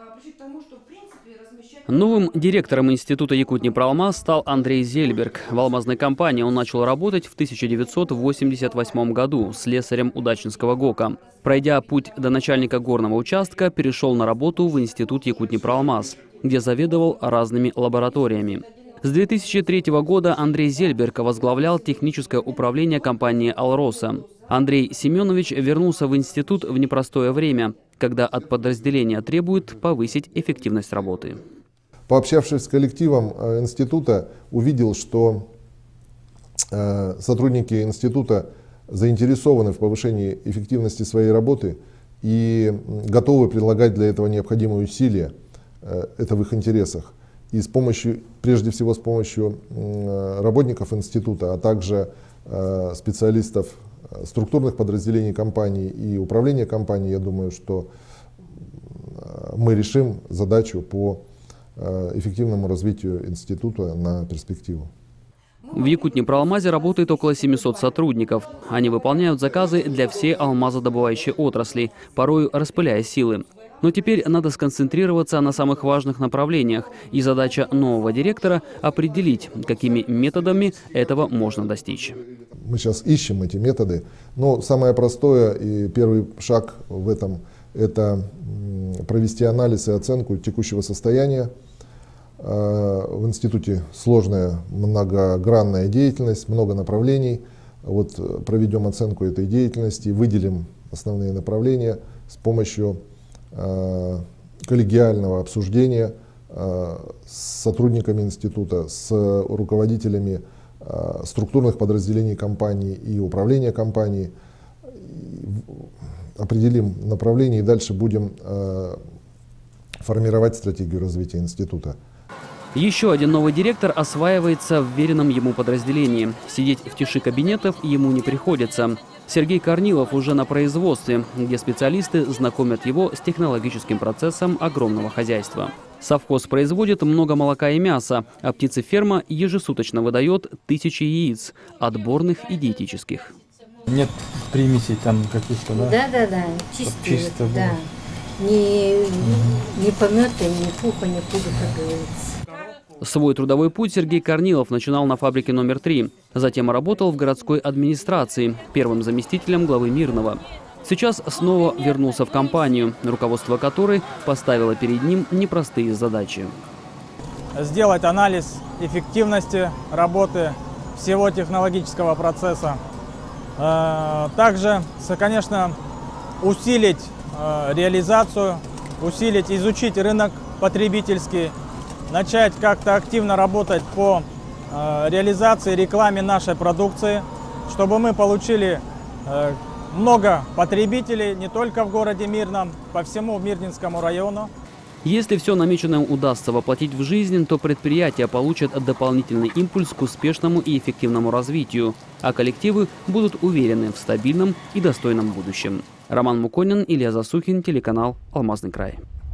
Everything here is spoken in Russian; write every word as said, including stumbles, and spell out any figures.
Новым директором института Якутнепроалмаз стал Андрей Зельберг. В алмазной компании он начал работать в тысяча девятьсот восемьдесят восьмом году слесарем Удачинского ГОКа. Пройдя путь до начальника горного участка, перешел на работу в институт Якутнепроалмаз, где заведовал разными лабораториями. С две тысячи третьего года Андрей Зельберг возглавлял техническое управление компании «Алроса». Андрей Семенович вернулся в институт в непростое время, когда от подразделения требуют повысить эффективность работы. Пообщавшись с коллективом института, увидел, что сотрудники института заинтересованы в повышении эффективности своей работы и готовы предлагать для этого необходимые усилия. Это в их интересах. И с помощью, прежде всего с помощью работников института, а также специалистов структурных подразделений компании и управления компанией, я думаю, что мы решим задачу по эффективному развитию института на перспективу. В Якутнепроалмазе работает около семисот сотрудников. Они выполняют заказы для всей алмазодобывающей отрасли, порою распыляя силы. Но теперь надо сконцентрироваться на самых важных направлениях, и задача нового директора – определить, какими методами этого можно достичь. Мы сейчас ищем эти методы, но самое простое и первый шаг в этом – это провести анализ и оценку текущего состояния. В институте сложная многогранная деятельность, много направлений. Вот проведем оценку этой деятельности, выделим основные направления с помощью коллегиального обсуждения с сотрудниками института, с руководителями структурных подразделений компании и управления компанией. Определим направление и дальше будем формировать стратегию развития института. Еще один новый директор осваивается в веренном ему подразделении. Сидеть в тиши кабинетов ему не приходится. Сергей Корнилов уже на производстве, где специалисты знакомят его с технологическим процессом огромного хозяйства. Совхоз производит много молока и мяса, а птицеферма ежесуточно выдает тысячи яиц, отборных и диетических. Нет примесей там каких-то, да? Да, да, да, чистые, чисто, да. Ни, ни помета, ни пуха, ни пуга, как говорится. Свой трудовой путь Сергей Корнилов начинал на фабрике номер три. Затем работал в городской администрации, первым заместителем главы Мирного. Сейчас снова вернулся в компанию, руководство которой поставило перед ним непростые задачи. Сделать анализ эффективности работы всего технологического процесса. Также, конечно, усилить реализацию, усилить, изучить рынок потребительский, начать как-то активно работать по э, реализации, рекламе нашей продукции, чтобы мы получили э, много потребителей не только в городе Мирном, по всему Мирнинскому району. Если все намеченное удастся воплотить в жизнь, то предприятия получат дополнительный импульс к успешному и эффективному развитию, а коллективы будут уверены в стабильном и достойном будущем. Роман Муконин, Илья Засухин, телеканал «Алмазный край».